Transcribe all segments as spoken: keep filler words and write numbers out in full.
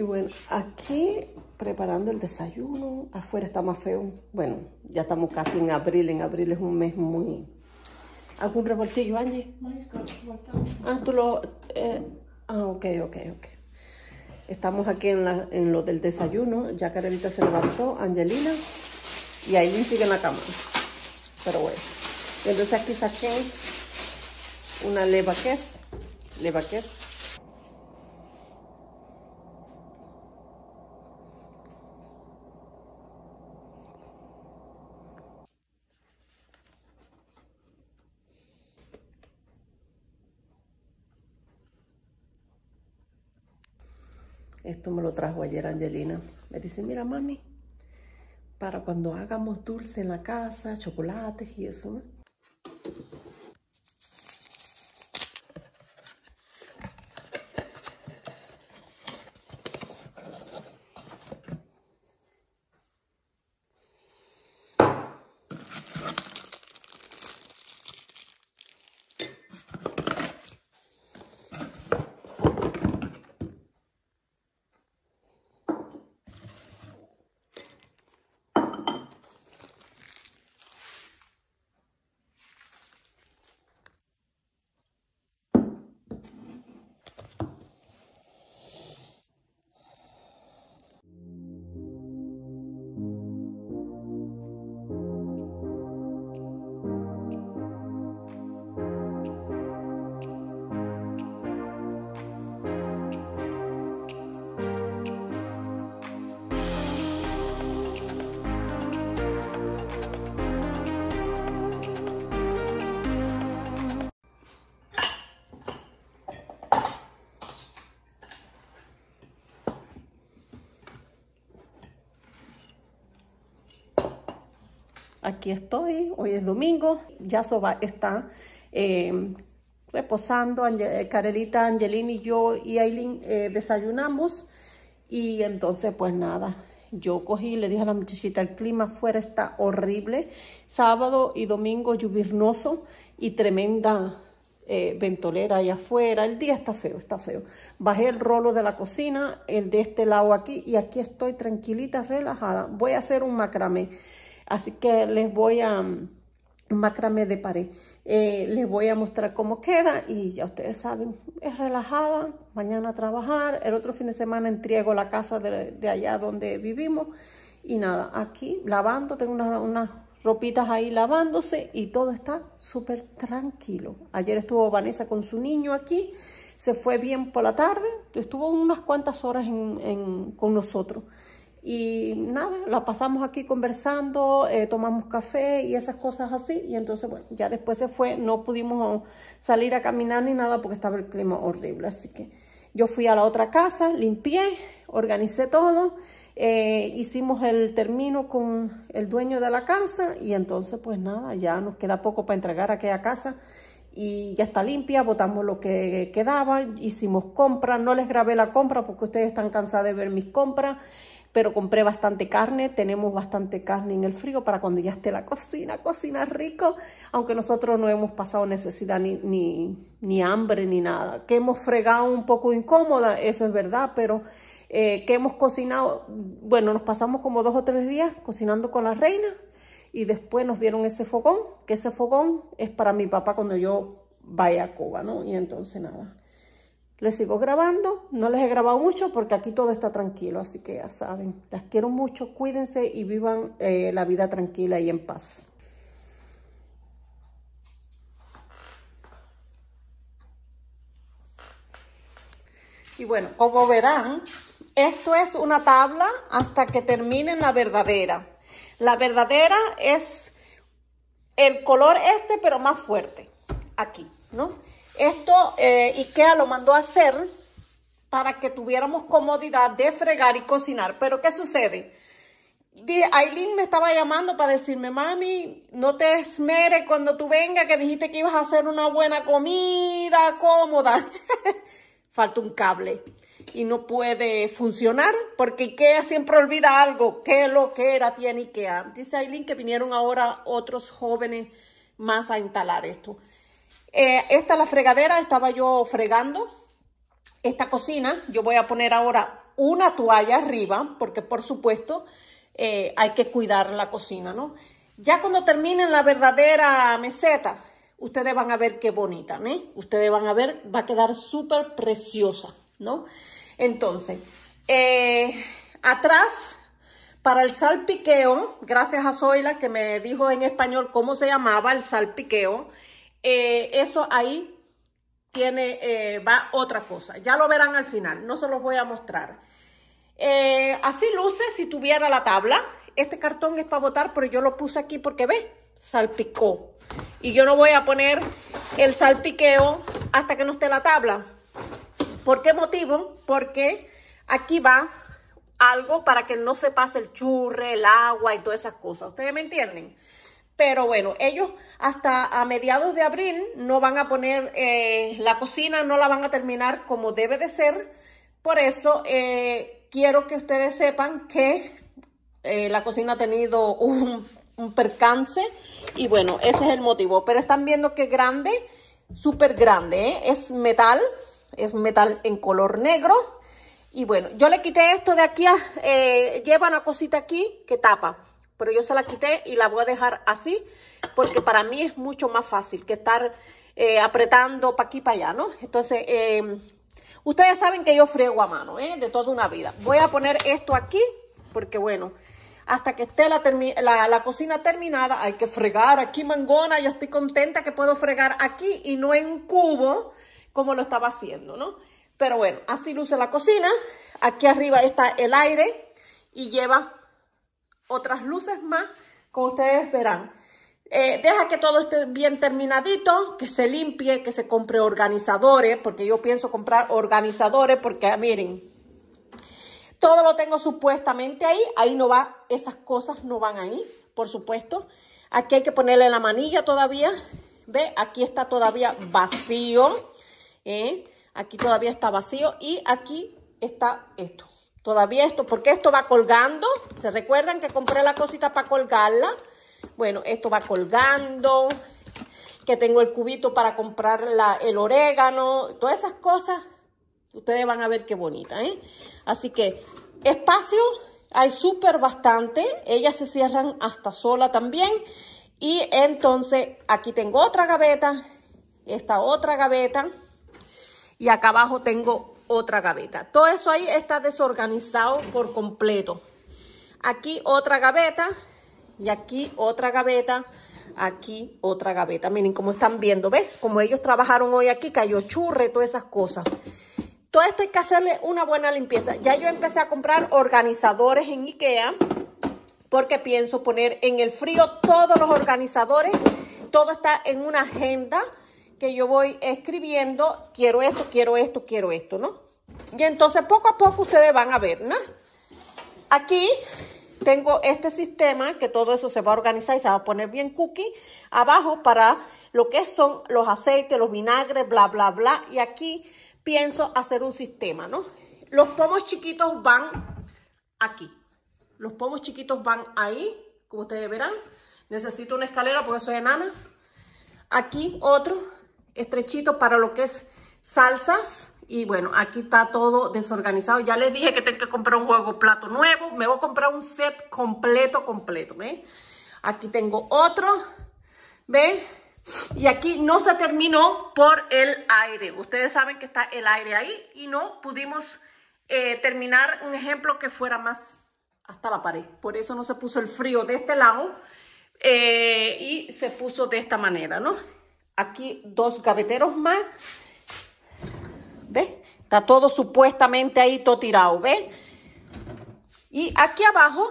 Y bueno, aquí preparando el desayuno. Afuera está más feo. Bueno, ya estamos casi en abril. En abril es un mes muy... ¿Algún revoltillo, Angie? Ah, tú lo... Eh... Ah, ok, ok, ok. Estamos aquí en, la, en lo del desayuno. Ya Carolita se levantó, Angelina. Y Aileen sigue en la cama. Pero bueno. Y entonces aquí saqué una levaqués. Levaqués. Esto me lo trajo ayer Angelina. Me dice, mira mami, para cuando hagamos dulce en la casa, chocolates y eso, ¿no? Aquí estoy, hoy es domingo, ya Soba está eh, reposando, Ange Carolita, Angelina y yo y Aileen eh, desayunamos y entonces pues nada, yo cogí y le dije a la muchachita, el clima afuera está horrible, sábado y domingo lluvioso y tremenda eh, ventolera allá afuera, el día está feo, está feo. Bajé el rolo de la cocina, el de este lado aquí y aquí estoy tranquilita, relajada, voy a hacer un macramé. Así que les voy a, un macramé de pared, eh, les voy a mostrar cómo queda y ya ustedes saben, es relajada, mañana a trabajar, el otro fin de semana entrego la casa de, de allá donde vivimos y nada, aquí lavando, tengo unas, unas ropitas ahí lavándose y todo está súper tranquilo. Ayer estuvo Vanessa con su niño aquí, se fue bien por la tarde, estuvo unas cuantas horas en, en, con nosotros. Y nada, la pasamos aquí conversando, eh, tomamos café y esas cosas así. Y entonces, bueno, ya después se fue, no pudimos salir a caminar ni nada porque estaba el clima horrible. Así que yo fui a la otra casa, limpié, organicé todo, eh, hicimos el termino con el dueño de la casa. Y entonces, pues nada, ya nos queda poco para entregar aquella casa. Y ya está limpia, botamos lo que quedaba, hicimos compras. No les grabé la compra porque ustedes están cansados de ver mis compras. Pero compré bastante carne, tenemos bastante carne en el frío para cuando ya esté la cocina, cocina rico, aunque nosotros no hemos pasado necesidad ni, ni, ni hambre ni nada. Que hemos fregado un poco incómoda, eso es verdad, pero eh, que hemos cocinado, bueno, nos pasamos como dos o tres días cocinando con la reina y después nos dieron ese fogón, que ese fogón es para mi papá cuando yo vaya a Cuba, ¿no? Y entonces nada. Les sigo grabando, no les he grabado mucho porque aquí todo está tranquilo, así que ya saben, las quiero mucho, cuídense y vivan eh, la vida tranquila y en paz. Y bueno, como verán, esto es una tabla hasta que terminen la verdadera. La verdadera es el color este, pero más fuerte, aquí, ¿no? Esto eh, IKEA lo mandó a hacer para que tuviéramos comodidad de fregar y cocinar. Pero ¿qué sucede? Aileen me estaba llamando para decirme, mami, no te esmeres cuando tú vengas, que dijiste que ibas a hacer una buena comida, cómoda. Falta un cable y no puede funcionar porque IKEA siempre olvida algo. ¿Qué lo que era tiene IKEA? Dice Aileen que vinieron ahora otros jóvenes más a instalar esto. Eh, esta es la fregadera, estaba yo fregando esta cocina. Yo voy a poner ahora una toalla arriba, porque por supuesto eh, hay que cuidar la cocina, ¿no? Ya cuando terminen la verdadera meseta, ustedes van a ver qué bonita, ¿no? Ustedes van a ver, va a quedar súper preciosa, ¿no? Entonces, eh, atrás, para el salpiqueo, gracias a Zoila que me dijo en español cómo se llamaba el salpiqueo, eh, eso ahí tiene, eh, va otra cosa. Ya lo verán al final, no se los voy a mostrar. Eh, así luce si tuviera la tabla. Este cartón es para botar, pero yo lo puse aquí porque ve, salpicó. Y yo no voy a poner el salpiqueo hasta que no esté la tabla. ¿Por qué motivo? Porque aquí va algo para que no se pase el churre, el agua y todas esas cosas. ¿Ustedes me entienden? Pero bueno, ellos hasta a mediados de abril no van a poner, eh, la cocina no la van a terminar como debe de ser. Por eso eh, quiero que ustedes sepan que eh, la cocina ha tenido un, un percance. Y bueno, ese es el motivo. Pero están viendo que grande, súper grande, ¿eh? Es metal, es metal en color negro. Y bueno, yo le quité esto de aquí, a, eh, lleva una cosita aquí que tapa. Pero yo se la quité y la voy a dejar así, porque para mí es mucho más fácil que estar eh, apretando para aquí y para allá, ¿no? Entonces, eh, ustedes saben que yo friego a mano, ¿eh? De toda una vida. Voy a poner esto aquí, porque bueno, hasta que esté la, la, la cocina terminada, hay que fregar aquí, mangona. Yo estoy contenta que puedo fregar aquí y no en un cubo, como lo estaba haciendo, ¿no? Pero bueno, así luce la cocina. Aquí arriba está el aire y lleva otras luces más, como ustedes verán. Eh, deja que todo esté bien terminadito, que se limpie, que se compre organizadores, porque yo pienso comprar organizadores, porque miren, todo lo tengo supuestamente ahí, ahí no va, esas cosas no van ahí, por supuesto. Aquí hay que ponerle la manilla todavía, ve, aquí está todavía vacío, ¿eh? Aquí todavía está vacío y aquí está esto. Todavía esto, porque esto va colgando. ¿Se recuerdan que compré la cosita para colgarla? Bueno, esto va colgando. Que tengo el cubito para comprar la, el orégano. Todas esas cosas, ustedes van a ver qué bonita, ¿eh? Así que espacio hay súper bastante. Ellas se cierran hasta sola también. Y entonces aquí tengo otra gaveta. Esta otra gaveta. Y acá abajo tengo otra gaveta. Todo eso ahí está desorganizado por completo. Aquí otra gaveta y aquí otra gaveta, aquí otra gaveta. Miren cómo están viendo, ¿ves? Como ellos trabajaron hoy aquí, cayó churre, todas esas cosas. Todo esto hay que hacerle una buena limpieza. Ya yo empecé a comprar organizadores en IKEA porque pienso poner en el frío todos los organizadores. Todo está en una agenda que yo voy escribiendo, quiero esto, quiero esto, quiero esto, ¿no? Y entonces poco a poco ustedes van a ver, ¿no? Aquí tengo este sistema que todo eso se va a organizar y se va a poner bien cookie. Abajo para lo que son los aceites, los vinagres, bla, bla, bla. Y aquí pienso hacer un sistema, ¿no? Los pomos chiquitos van aquí. Los pomos chiquitos van ahí, como ustedes verán. Necesito una escalera porque soy enana. Aquí otro estrechito para lo que es salsas. Y bueno, aquí está todo desorganizado. Ya les dije que tengo que comprar un juego plato nuevo. Me voy a comprar un set completo, completo, ¿ve? Aquí tengo otro, ¿ve? Y aquí no se terminó por el aire. Ustedes saben que está el aire ahí y no pudimos eh, terminar un ejemplo que fuera más hasta la pared. Por eso no se puso el frío de este lado eh, y se puso de esta manera, ¿no? Aquí dos gaveteros más. ¿Ves? Está todo supuestamente ahí, todo tirado, ¿ves? Y aquí abajo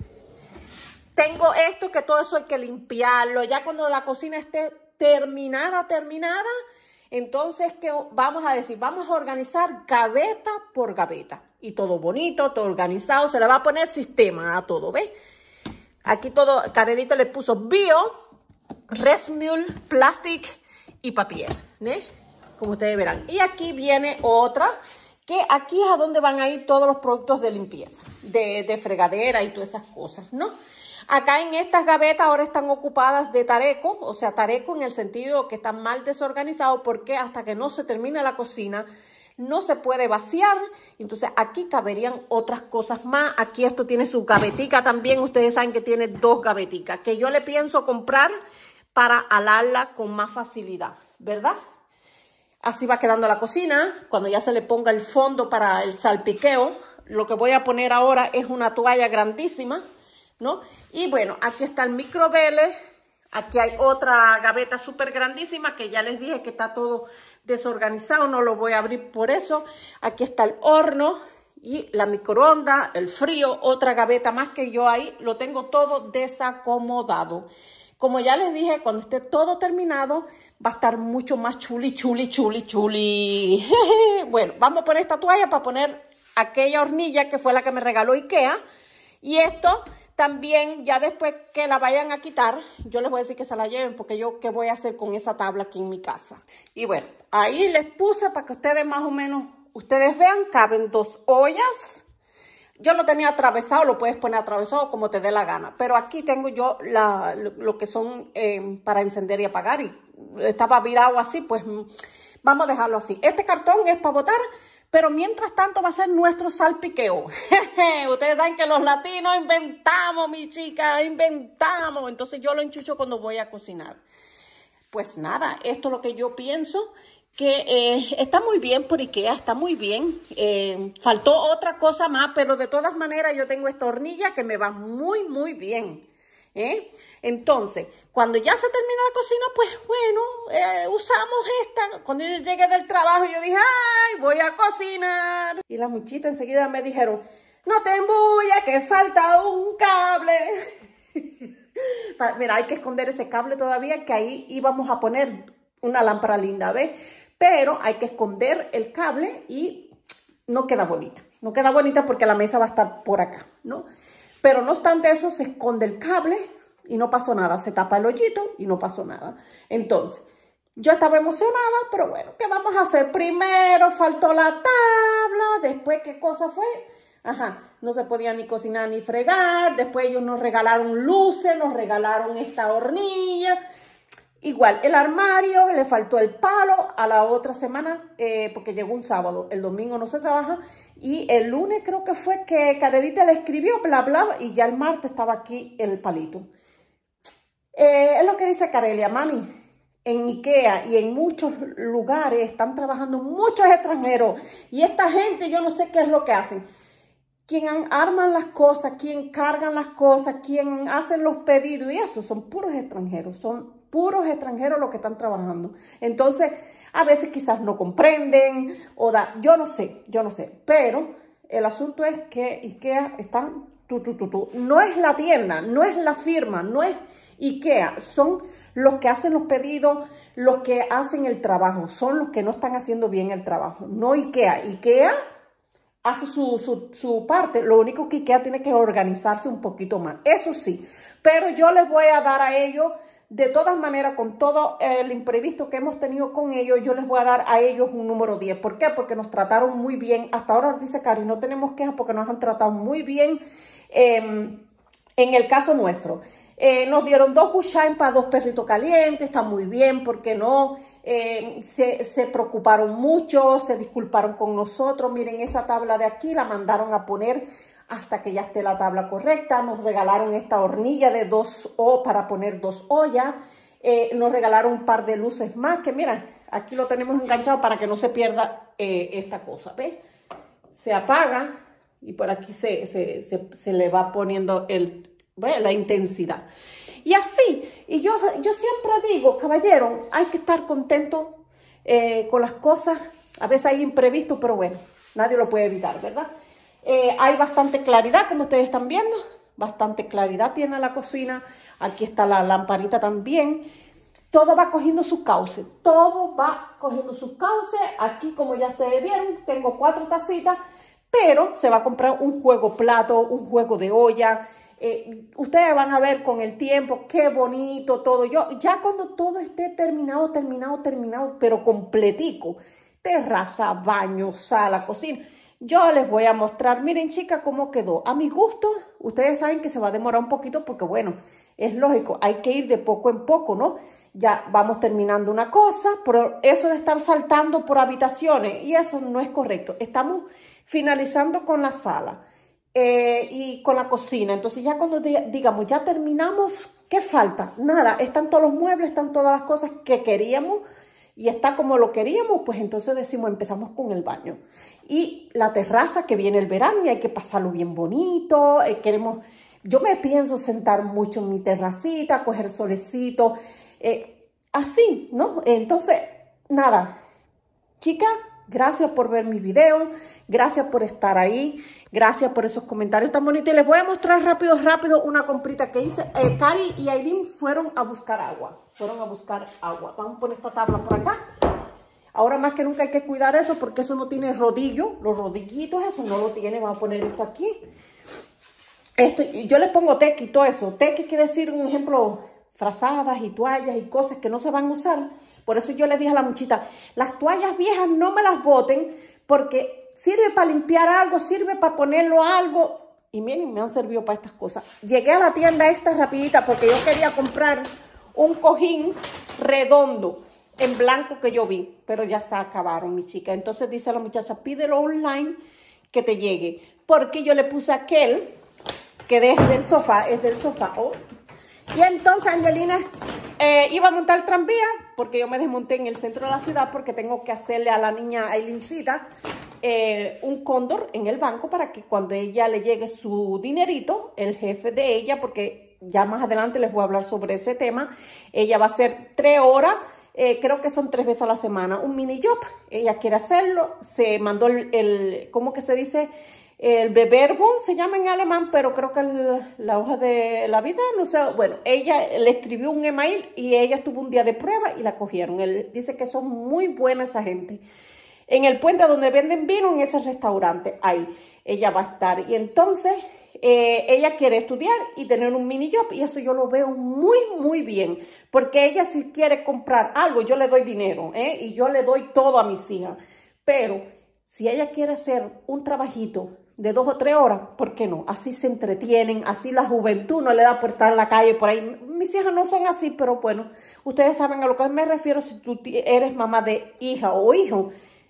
tengo esto, que todo eso hay que limpiarlo. Ya cuando la cocina esté terminada, terminada, entonces, ¿qué vamos a decir? Vamos a organizar gaveta por gaveta. Y todo bonito, todo organizado. Se le va a poner sistema a todo, ¿ves? Aquí todo, Carelita le puso bio, resmule, plastic y papel, ¿eh? Como ustedes verán. Y aquí viene otra, que aquí es a donde van a ir todos los productos de limpieza, de, de fregadera y todas esas cosas, ¿no? Acá en estas gavetas ahora están ocupadas de tareco, o sea, tareco en el sentido que están mal desorganizados, porque hasta que no se termine la cocina, no se puede vaciar. Entonces aquí caberían otras cosas más. Aquí esto tiene su gavetica también. Ustedes saben que tiene dos gaveticas que yo le pienso comprar para alarla con más facilidad, ¿verdad? Así va quedando la cocina. Cuando ya se le ponga el fondo para el salpiqueo, lo que voy a poner ahora es una toalla grandísima, ¿no? Y bueno, aquí está el microvele. Aquí hay otra gaveta súper grandísima que ya les dije que está todo desorganizado. No lo voy a abrir por eso. Aquí está el horno y la microondas, el frío, otra gaveta más que yo ahí lo tengo todo desacomodado. Como ya les dije, cuando esté todo terminado, va a estar mucho más chuli, chuli, chuli, chuli. Bueno, vamos a poner esta toalla para poner aquella hornilla que fue la que me regaló IKEA. Y esto también, ya después que la vayan a quitar, yo les voy a decir que se la lleven, porque yo qué voy a hacer con esa tabla aquí en mi casa. Y bueno, ahí les puse para que ustedes más o menos, ustedes vean, caben dos ollas. Yo lo tenía atravesado, lo puedes poner atravesado como te dé la gana. Pero aquí tengo yo la, lo, lo que son eh, para encender y apagar. Y estaba virado así, pues vamos a dejarlo así. Este cartón es para botar, pero mientras tanto va a ser nuestro salpiqueo. Ustedes saben que los latinos inventamos, mi chica, inventamos. Entonces yo lo enchucho cuando voy a cocinar. Pues nada, esto es lo que yo pienso. Que eh, está muy bien por IKEA, está muy bien. Eh, faltó otra cosa más, pero de todas maneras yo tengo esta hornilla que me va muy, muy bien. ¿eh? Entonces, cuando ya se termina la cocina, pues bueno, eh, usamos esta. Cuando yo llegué del trabajo, yo dije, ¡ay, voy a cocinar! Y las muchitas enseguida me dijeron, no te embullas, que falta un cable. Mira, hay que esconder ese cable todavía, que ahí íbamos a poner una lámpara linda, ¿ves? Pero hay que esconder el cable y no queda bonita. No queda bonita porque la mesa va a estar por acá, ¿no? Pero no obstante eso, se esconde el cable y no pasó nada. Se tapa el hoyito y no pasó nada. Entonces, yo estaba emocionada, pero bueno, ¿qué vamos a hacer? Primero faltó la tabla, después, ¿qué cosa fue? Ajá, no se podía ni cocinar ni fregar. Después ellos nos regalaron luces, nos regalaron esta hornilla. Igual, el armario, le faltó el palo a la otra semana, eh, porque llegó un sábado, el domingo no se trabaja, y el lunes creo que fue que Carelita le escribió, bla, bla, y ya el martes estaba aquí el palito. Eh, es lo que dice Carelia, mami, en IKEA y en muchos lugares están trabajando muchos extranjeros, y esta gente yo no sé qué es lo que hacen. Quien arman las cosas, quien cargan las cosas, quien hacen los pedidos y eso, son puros extranjeros, son puros extranjeros los que están trabajando. Entonces, a veces quizás no comprenden o da, yo no sé, yo no sé. Pero el asunto es que IKEA están tu, tu, tu, tu. No es la tienda, no es la firma, no es IKEA, son los que hacen los pedidos, los que hacen el trabajo, son los que no están haciendo bien el trabajo, no IKEA. IKEA hace su, su, su parte, lo único que IKEA tiene que organizarse un poquito más, eso sí, pero yo les voy a dar a ellos, de todas maneras, con todo el imprevisto que hemos tenido con ellos, yo les voy a dar a ellos un número diez. ¿Por qué? Porque nos trataron muy bien, hasta ahora dice Cari, no tenemos quejas porque nos han tratado muy bien eh, en el caso nuestro. Eh, nos dieron dos bushine para dos perritos calientes, está muy bien, ¿por qué no? Eh, se, se preocuparon mucho, se disculparon con nosotros. Miren, esa tabla de aquí la mandaron a poner hasta que ya esté la tabla correcta. Nos regalaron esta hornilla de dos O para poner dos ollas. Eh, nos regalaron un par de luces más que miren, aquí lo tenemos enganchado para que no se pierda eh, esta cosa, ¿ves? Se apaga y por aquí se, se, se, se le va poniendo el, bueno, la intensidad. Y así, y yo, yo siempre digo, caballero, hay que estar contento eh, con las cosas. A veces hay imprevistos, pero bueno, nadie lo puede evitar, ¿verdad? Eh, hay bastante claridad, como ustedes están viendo. Bastante claridad tiene la cocina. Aquí está la lamparita también. Todo va cogiendo su cauce. Todo va cogiendo su cauce. Aquí, como ya ustedes vieron, tengo cuatro tacitas. Pero se va a comprar un juego plato, un juego de olla. Eh, ustedes van a ver con el tiempo qué bonito todo. Yo ya cuando todo esté terminado, terminado, terminado, pero completico. Terraza, baño, sala, cocina. Yo les voy a mostrar, miren chicas, cómo quedó. A mi gusto, ustedes saben que se va a demorar un poquito porque bueno, es lógico, hay que ir de poco en poco, ¿no? ya vamos terminando una cosa, pero eso de estar saltando por habitaciones, y eso no es correcto. Estamos finalizando con la sala eh, y con la cocina. Entonces ya cuando digamos, ya terminamos, ¿qué falta? Nada, están todos los muebles, están todas las cosas que queríamos y está como lo queríamos, pues entonces decimos, empezamos con el baño. Y la terraza, que viene el verano y hay que pasarlo bien bonito, eh, queremos... Yo me pienso sentar mucho en mi terracita, coger solecito, eh, así, ¿no? Entonces, nada, chicas, gracias por ver mi video, gracias por estar ahí, gracias por esos comentarios tan bonitos. Y les voy a mostrar rápido, rápido una comprita que hice. Eh, Cari y Aileen fueron a buscar agua, fueron a buscar agua. Vamos a poner esta tabla por acá. Ahora más que nunca hay que cuidar eso porque eso no tiene rodillo, los rodillitos, eso no lo tiene. Vamos a poner esto aquí. Esto, yo le pongo tequi y todo eso. Tequi quiere decir, un ejemplo, frazadas y toallas y cosas que no se van a usar. Por eso yo le dije a la muchita, las toallas viejas no me las boten porque sirve para limpiar algo, sirve para ponerlo a algo. Y miren, me han servido para estas cosas. Llegué a la tienda esta rapidita porque yo quería comprar un cojín redondo en blanco que yo vi, pero ya se acabaron, mi chica. Entonces dice la muchacha, pídelo online que te llegue. Porque yo le puse aquel que desde el sofá, es del sofá. Oh. Y entonces Angelina eh, iba a montar el tranvía, porque yo me desmonté en el centro de la ciudad, porque tengo que hacerle a la niña Ailincita eh, un cóndor en el banco, para que cuando ella le llegue su dinerito, el jefe de ella, porque ya más adelante les voy a hablar sobre ese tema, ella va a hacer tres horas, eh, creo que son tres veces a la semana, un mini job. Ella quiere hacerlo, se mandó el, el ¿cómo que se dice? El Bewerbung se llama en alemán, pero creo que el, la hoja de la vida, no sé. Bueno, ella le escribió un email y ella estuvo un día de prueba y la cogieron. Él dice que son muy buenas esa gente. En el puente donde venden vino, en ese restaurante, ahí ella va a estar. Y entonces eh, ella quiere estudiar y tener un mini job, y eso yo lo veo muy, muy bien. Porque ella, si quiere comprar algo, yo le doy dinero, ¿eh? Y yo le doy todo a mis hijas. Pero si ella quiere hacer un trabajito de dos o tres horas, ¿por qué no? Así se entretienen, así la juventud no le da por estar en la calle por ahí. Mis hijas no son así, pero bueno, ustedes saben a lo que me refiero. Si tú eres mamá de hija o hijo,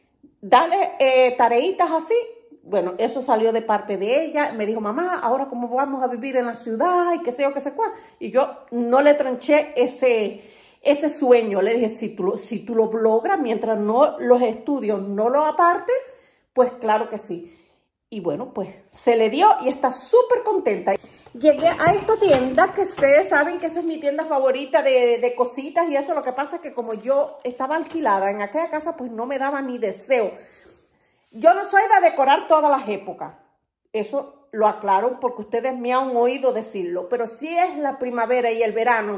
dale eh, tareitas así. Bueno, eso salió de parte de ella. Me dijo, mamá, ahora cómo vamos a vivir en la ciudad y qué sé yo, qué sé cuál. Y yo no le tronché ese, ese sueño. Le dije, si tú, si tú lo logras, mientras no los estudios no lo aparte, pues claro que sí. Y bueno, pues se le dio y está súper contenta. Llegué a esta tienda, que ustedes saben que esa es mi tienda favorita de, de cositas y eso. Lo que pasa es que como yo estaba alquilada en aquella casa, pues no me daba ni deseo. Yo no soy de decorar todas las épocas. Eso lo aclaro porque ustedes me han oído decirlo. Pero sí es la primavera y el verano.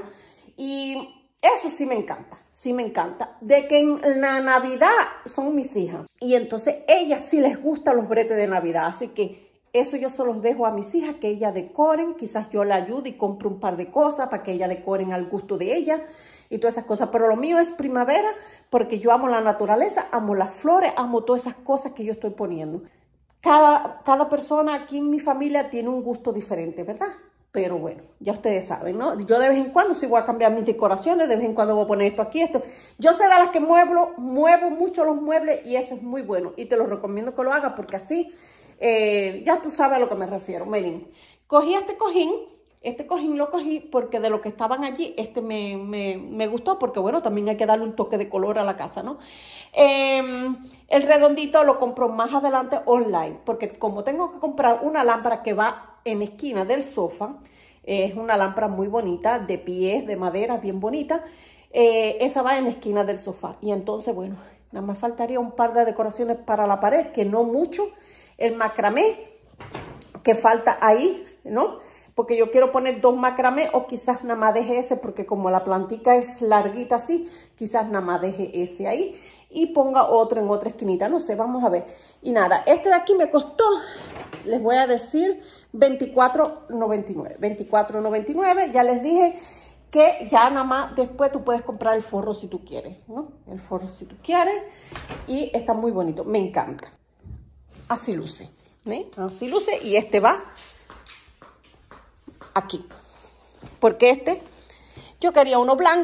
Y eso sí me encanta, sí me encanta. De que en la Navidad son mis hijas. Y entonces ellas sí les gustan los bretes de Navidad. Así que eso yo se los dejo a mis hijas, que ellas decoren. Quizás yo la ayude y compre un par de cosas para que ellas decoren al gusto de ella y todas esas cosas. Pero lo mío es primavera porque yo amo la naturaleza, amo las flores, amo todas esas cosas que yo estoy poniendo. Cada, cada persona aquí en mi familia tiene un gusto diferente, ¿verdad? Pero bueno, ya ustedes saben, ¿no? Yo de vez en cuando sí voy a cambiar mis decoraciones, de vez en cuando voy a poner esto aquí, esto. Yo soy de las que muevo, muevo mucho los muebles y eso es muy bueno. Y te lo recomiendo que lo hagas porque así, eh, ya tú sabes a lo que me refiero. Miren, cogí este cojín, este cojín lo cogí porque de lo que estaban allí, este me, me, me gustó porque bueno, también hay que darle un toque de color a la casa, ¿no? Eh, el redondito lo compro más adelante online porque como tengo que comprar una lámpara que va en la esquina del sofá, eh, es una lámpara muy bonita, de pies, de madera, bien bonita. Eh, esa va en la esquina del sofá. Y entonces, bueno, nada más faltaría un par de decoraciones para la pared, que no mucho. El macramé, que falta ahí, ¿no? Porque yo quiero poner dos macramé o quizás nada más deje ese, porque como la plantica es larguita así, quizás nada más deje ese ahí y ponga otro en otra esquinita, no sé, vamos a ver. Y nada, este de aquí me costó, les voy a decir, veinticuatro noventa y nueve. veinticuatro noventa y nueve, ya les dije que ya nada más después tú puedes comprar el forro si tú quieres, ¿no? El forro si tú quieres y está muy bonito, me encanta. Así luce, ¿eh? Así luce y este va aquí. Porque este, yo quería uno blanco,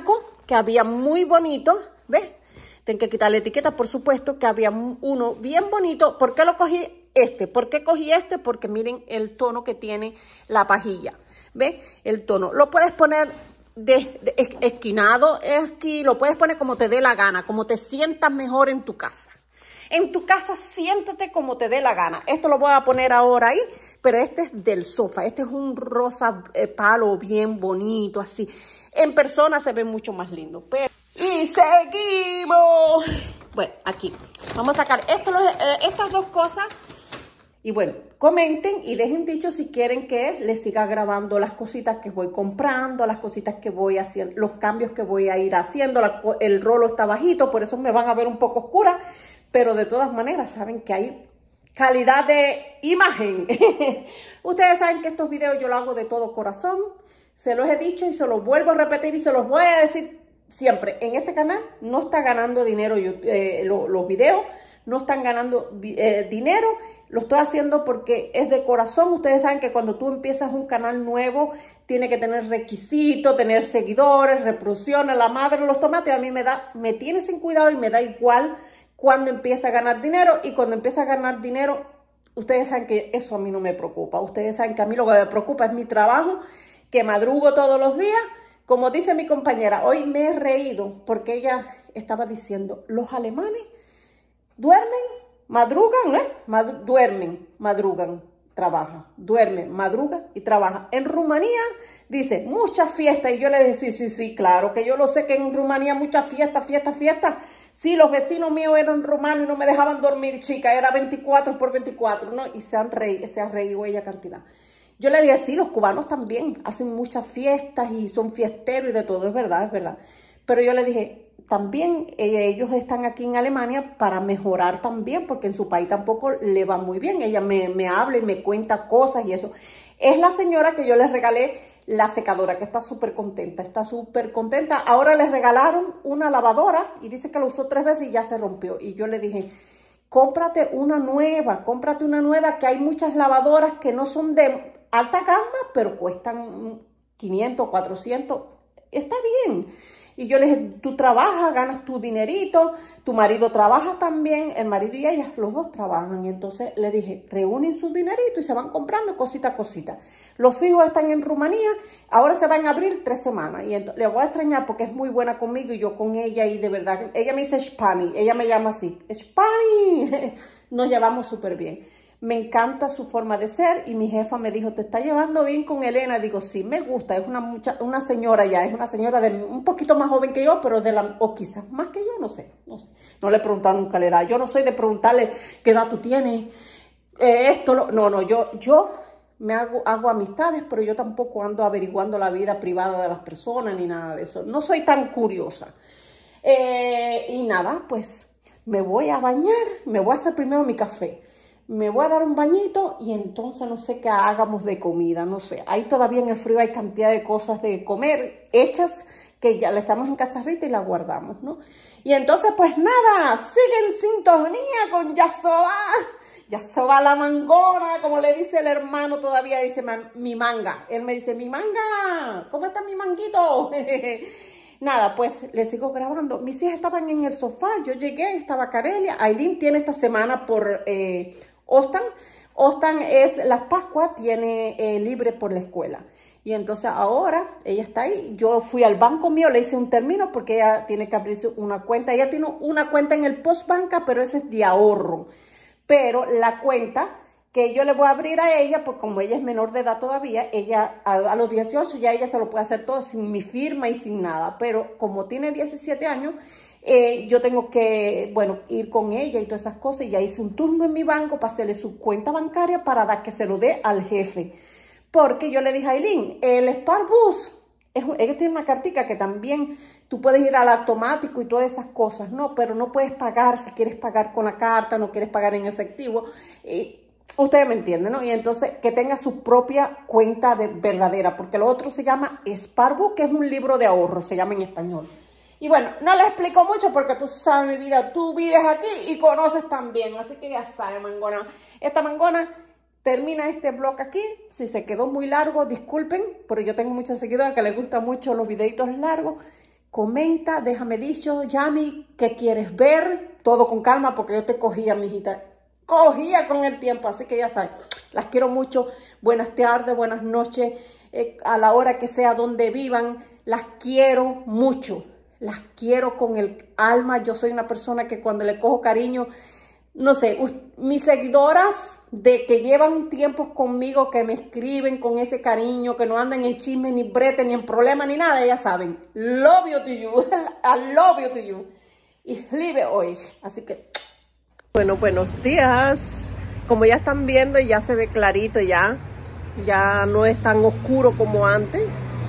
que había muy bonito, ¿ves? Tengo que quitar la etiqueta, por supuesto, que había uno bien bonito. ¿Por qué lo cogí este? ¿Por qué cogí este? Porque miren el tono que tiene la pajilla, ¿ves? El tono. Lo puedes poner de, de esquinado, esqui, lo puedes poner como te dé la gana, como te sientas mejor en tu casa. En tu casa siéntate como te dé la gana. Esto lo voy a poner ahora ahí, pero este es del sofá. Este es un rosa eh, palo bien bonito, así. En persona se ve mucho más lindo. Pero... Y seguimos. Bueno, aquí. Vamos a sacar esto, eh, estas dos cosas. Y bueno, comenten y dejen dicho si quieren que les siga grabando las cositas que voy comprando, las cositas que voy haciendo, los cambios que voy a ir haciendo. La, el rolo está bajito, por eso me van a ver un poco oscura. Pero de todas maneras, saben que hay calidad de imagen. Ustedes saben que estos videos yo los hago de todo corazón. Se los he dicho y se los vuelvo a repetir y se los voy a decir siempre. En este canal no está ganando dinero yo, eh, lo, los videos. No están ganando eh, dinero. Lo estoy haciendo porque es de corazón. Ustedes saben que cuando tú empiezas un canal nuevo, tiene que tener requisitos, tener seguidores, reproducciones, la madre de los tomates. A mí me da, me tiene sin cuidado y me da igual cuando empieza a ganar dinero. Y cuando empieza a ganar dinero, ustedes saben que eso a mí no me preocupa. Ustedes saben que a mí lo que me preocupa es mi trabajo, que madrugo todos los días. Como dice mi compañera, hoy me he reído porque ella estaba diciendo, los alemanes duermen, madrugan, ¿eh? Mad duermen, madrugan, trabajan, duermen, madrugan y trabajan. En Rumanía dice, muchas fiestas. Y yo le dije, sí, sí, sí, claro, que yo lo sé que en Rumanía muchas fiestas, fiestas, fiestas. Sí, los vecinos míos eran rumanos y no me dejaban dormir, chica. Era veinticuatro por veinticuatro, ¿no? Y se han reído, se ha reído ella cantidad. Yo le dije, sí, los cubanos también hacen muchas fiestas y son fiesteros y de todo. Es verdad, es verdad. Pero yo le dije, también eh, ellos están aquí en Alemania para mejorar también, porque en su país tampoco le va muy bien. Ella me, me habla y me cuenta cosas y eso. Es la señora que yo les regalé la secadora, que está súper contenta, está súper contenta. Ahora les regalaron una lavadora y dice que la usó tres veces y ya se rompió. Y yo le dije, cómprate una nueva, cómprate una nueva, que hay muchas lavadoras que no son de alta gama, pero cuestan quinientos, cuatrocientos. Está bien. Y yo le dije, tú trabajas, ganas tu dinerito, tu marido trabaja también, el marido y ella, los dos trabajan. Y entonces le dije, reúnen su dinerito y se van comprando cosita a cosita. Los hijos están en Rumanía, ahora se van a abrir tres semanas. Y le voy a extrañar porque es muy buena conmigo y yo con ella. Y de verdad, ella me dice Spani, ella me llama así, Spani. Nos llevamos súper bien. Me encanta su forma de ser y mi jefa me dijo, ¿te está llevando bien con Elena? Digo, sí, me gusta, es una, mucha, una señora ya, es una señora de un poquito más joven que yo, pero de la, o quizás más que yo, no sé, no sé. No le he preguntado nunca la edad. Yo no soy de preguntarle qué edad tú tienes, eh, esto, lo, no, no, yo, yo me hago, hago amistades, pero yo tampoco ando averiguando la vida privada de las personas ni nada de eso. No soy tan curiosa. Eh, y nada, pues me voy a bañar, me voy a hacer primero mi café. Me voy a dar un bañito y entonces no sé qué hagamos de comida, no sé. Ahí todavía en el frío hay cantidad de cosas de comer hechas que ya le echamos en cacharrita y la guardamos, ¿no? Y entonces pues nada, sigue en sintonía con Yasoba. Yasoba la mangona, como le dice el hermano todavía, dice mi manga. Él me dice, mi manga, ¿cómo está mi manguito? Nada, pues les sigo grabando. Mis hijas estaban en el sofá, yo llegué, estaba Carelia. Aileen tiene esta semana por eh, Ostan. Ostan es las Pascuas, tiene eh, libre por la escuela. Y entonces ahora ella está ahí. Yo fui al banco mío, le hice un término porque ella tiene que abrirse una cuenta. Ella tiene una cuenta en el Postbanca, pero ese es de ahorro. Pero la cuenta que yo le voy a abrir a ella, porque como ella es menor de edad todavía, ella a, a los dieciocho ya ella se lo puede hacer todo sin mi firma y sin nada. Pero como tiene diecisiete años, eh, yo tengo que, bueno, ir con ella y todas esas cosas. Y ya hice un turno en mi banco para hacerle su cuenta bancaria para dar, que se lo dé al jefe. Porque yo le dije a Aileen, el Sparbus, es, ella tiene una cartica que también tú puedes ir al automático y todas esas cosas, ¿no? Pero no puedes pagar si quieres pagar con la carta, no quieres pagar en efectivo. Y ustedes me entienden, ¿no? Y entonces que tenga su propia cuenta de verdadera, porque lo otro se llama Sparbus, que es un libro de ahorro, se llama en español. Y bueno, no les explico mucho porque tú sabes mi vida, tú vives aquí y conoces también, así que ya sabes, mangona. Esta mangona termina este blog aquí. Si se quedó muy largo, disculpen, pero yo tengo muchas seguidoras que les gustan mucho los videitos largos. comenta, déjame dicho, Yami, ¿qué quieres ver? Todo con calma porque yo te cogía, mijita. Cogía con el tiempo, así que ya sabes, las quiero mucho. Buenas tardes, buenas noches, eh, a la hora que sea, donde vivan, las quiero mucho. Las quiero con el alma. Yo soy una persona que cuando le cojo cariño, no sé, mis seguidoras de que llevan tiempo conmigo, que me escriben con ese cariño, que no andan en chisme, ni brete, ni en problema, ni nada, ellas saben. Love you to you. I love you to you. Y liebe hoy. Así que, bueno, buenos días. Como ya están viendo, ya se ve clarito ya. Ya no es tan oscuro como antes.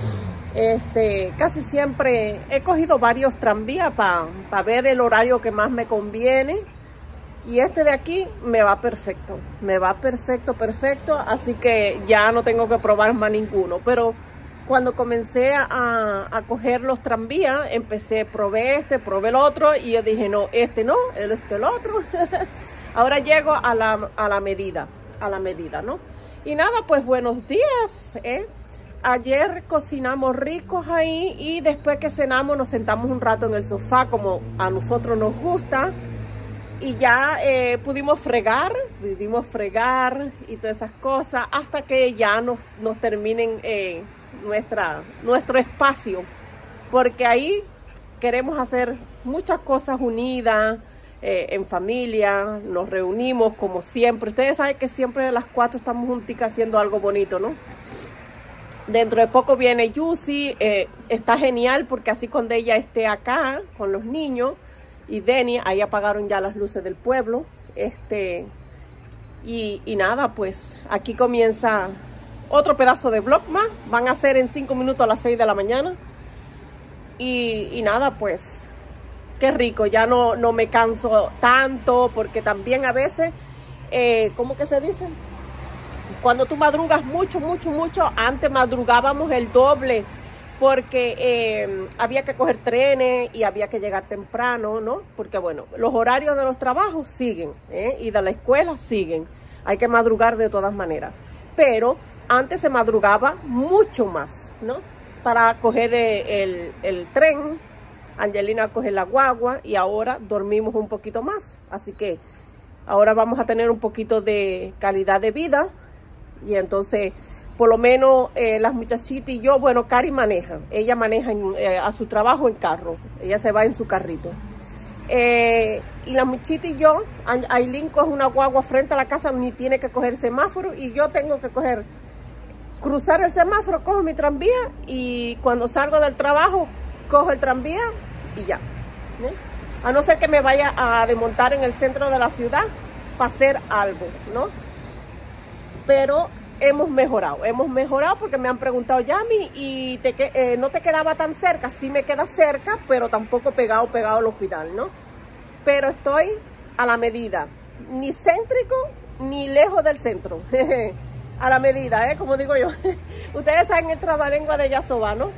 Este, casi siempre he cogido varios tranvías para pa ver el horario que más me conviene. Y este de aquí me va perfecto, me va perfecto, perfecto, así que ya no tengo que probar más ninguno. Pero cuando comencé a, a coger los tranvías, empecé, probé este, probé el otro, y yo dije, no, este no, este el otro. Ahora llego a la, a la medida, a la medida, ¿no? Y nada, pues buenos días, ¿eh? Ayer cocinamos ricos ahí y después que cenamos nos sentamos un rato en el sofá como a nosotros nos gusta. Y ya eh, pudimos fregar, pudimos fregar y todas esas cosas hasta que ya nos, nos terminen eh, nuestra, nuestro espacio. Porque ahí queremos hacer muchas cosas unidas, eh, en familia, nos reunimos como siempre. Ustedes saben que siempre de las cuatro estamos junticas haciendo algo bonito, ¿no? Dentro de poco viene Yusi, eh, está genial porque así cuando ella esté acá con los niños, y Denny, ahí apagaron ya las luces del pueblo, este, y, y nada, pues aquí comienza otro pedazo de vlog más. Van a ser en cinco minutos a las seis de la mañana, y, y nada, pues, qué rico, ya no, no me canso tanto, porque también a veces, eh, ¿cómo que se dice? Cuando tú madrugas mucho, mucho, mucho, antes madrugábamos el doble, porque eh, había que coger trenes y había que llegar temprano, ¿no? Porque, bueno, los horarios de los trabajos siguen, ¿eh? Y de la escuela siguen. Hay que madrugar de todas maneras. Pero antes se madrugaba mucho más, ¿no? Para coger eh, el, el tren, Angelina coge la guagua y ahora dormimos un poquito más. Así que ahora vamos a tener un poquito de calidad de vida y entonces... Por lo menos eh, las muchachitas y yo, bueno, Cari maneja. Ella maneja en, eh, a su trabajo en carro. Ella se va en su carrito. Eh, y la muchachita y yo, Aileen coge una guagua frente a la casa, ni tiene que coger semáforo. Y yo tengo que coger, cruzar el semáforo, cojo mi tranvía. Y cuando salgo del trabajo, cojo el tranvía y ya. ¿eh? A no ser que me vaya a desmontar en el centro de la ciudad para hacer algo, ¿no? Pero... hemos mejorado, hemos mejorado porque me han preguntado, Yami, ¿y te, eh, no te quedaba tan cerca? Sí me queda cerca, pero tampoco pegado, pegado al hospital, ¿no? Pero estoy a la medida, ni céntrico, ni lejos del centro, a la medida, ¿eh? Como digo yo. Ustedes saben el trabalengua de Yasoba, ¿no?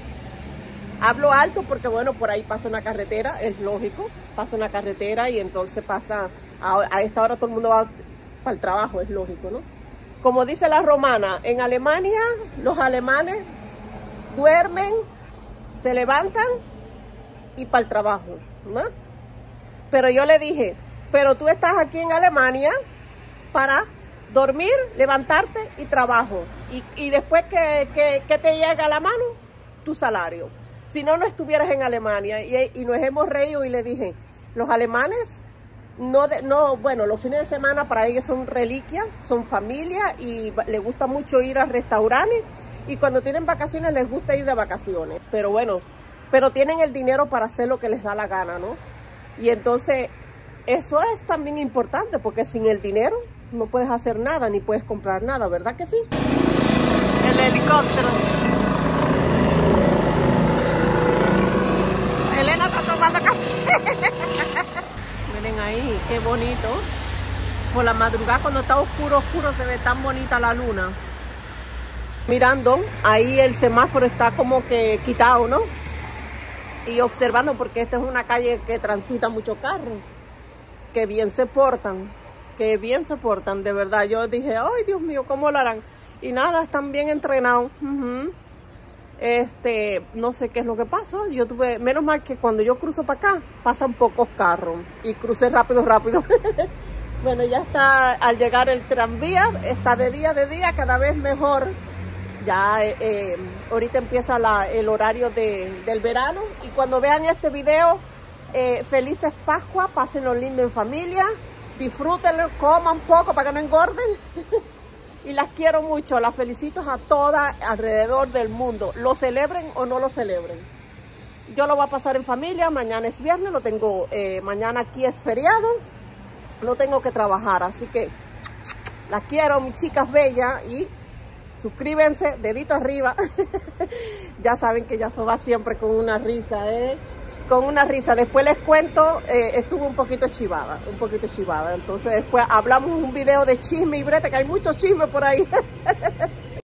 Hablo alto porque, bueno, por ahí pasa una carretera, es lógico, pasa una carretera y entonces pasa, a, a esta hora todo el mundo va para el trabajo, es lógico, ¿no? Como dice la romana, en Alemania los alemanes duermen, se levantan y para el trabajo, ¿no? Pero yo le dije, pero tú estás aquí en Alemania para dormir, levantarte y trabajo. Y, y después que, que, que te llega a la mano, tu salario. Si no, no estuvieras en Alemania. Y, y nos hemos reído y le dije, los alemanes... No, de, no, bueno, los fines de semana para ellos son reliquias, son familia y les gusta mucho ir a restaurantes y cuando tienen vacaciones les gusta ir de vacaciones. Pero bueno, pero tienen el dinero para hacer lo que les da la gana, ¿no? Y entonces eso es también importante porque sin el dinero no puedes hacer nada ni puedes comprar nada, ¿verdad que sí? El helicóptero. Elena está tomando café. Miren ahí, qué bonito. Por la madrugada cuando está oscuro, oscuro, se ve tan bonita la luna. Mirando, ahí el semáforo está como que quitado, ¿no? Y observando porque esta es una calle que transita muchos carros. Que bien se portan, que bien se portan, de verdad. Yo dije, ay Dios mío, ¿cómo lo harán? Y nada, están bien entrenados. Uh-huh. Este, no sé qué es lo que pasa. Yo tuve, menos mal que cuando yo cruzo para acá, pasan pocos carros y crucé rápido, rápido. Bueno, ya está al llegar el tranvía, está de día, de día, cada vez mejor. Ya eh, eh, ahorita empieza la, el horario de, del verano y cuando vean este video, eh, felices Pascua, pásenlo lindo en familia, disfrútenlo, coman poco para que no engorden. Y las quiero mucho, las felicito a todas alrededor del mundo, lo celebren o no lo celebren. Yo lo voy a pasar en familia, mañana es viernes, lo tengo, eh, mañana aquí es feriado, no tengo que trabajar, así que las quiero, mis chicas bellas, y suscríbanse, dedito arriba. Ya saben que Yasoba siempre con una risa, ¿eh? Con una risa. Después les cuento, eh, estuve un poquito chivada, un poquito chivada. Entonces después hablamos un video de chisme y brete, que hay muchos chismes por ahí.